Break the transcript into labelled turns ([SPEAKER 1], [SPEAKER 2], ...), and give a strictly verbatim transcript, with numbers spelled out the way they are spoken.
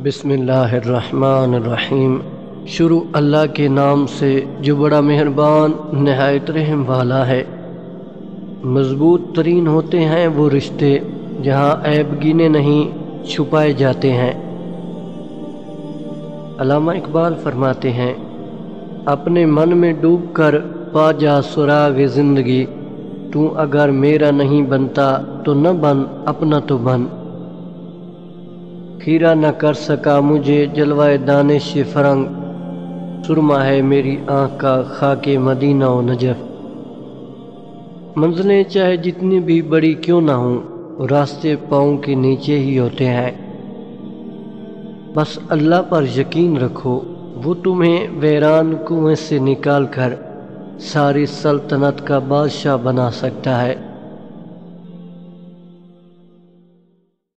[SPEAKER 1] بسم اللہ الرحمن الرحیم۔ شروع اللہ کے نام سے جو بڑا مہربان نہایت رحم والا ہے۔ مضبوط ترین ہوتے ہیں وہ رشتے جہاں عیب گینے نہیں چھپائے جاتے ہیں۔ علامہ اقبال فرماتے ہیں، اپنے من میں ڈوب کر پا جا سراغ زندگی، تو اگر میرا نہیں بنتا تو نہ بن، اپنا تو بن۔ خیرہ نہ کر سکا مجھے جلوہ دانش فرنگ، سرما ہے میری آنکھ کا خاک مدینہ و نجف۔ منزلیں چاہے جتنی بھی بڑی کیوں نہ ہوں، راستے پاؤں کے نیچے ہی ہوتے ہیں۔ بس اللہ پر یقین رکھو، وہ تمہیں ویران کنویں سے نکال کر ساری سلطنت کا بادشاہ بنا سکتا ہے۔